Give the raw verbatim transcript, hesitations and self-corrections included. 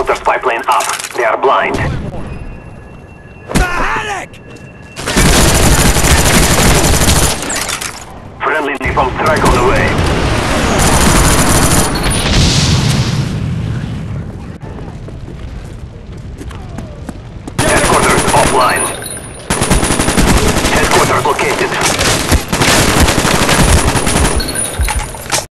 Counter spy plane up. They are blind. Friendly napalm strike on the way. Headquarters offline. Headquarters located.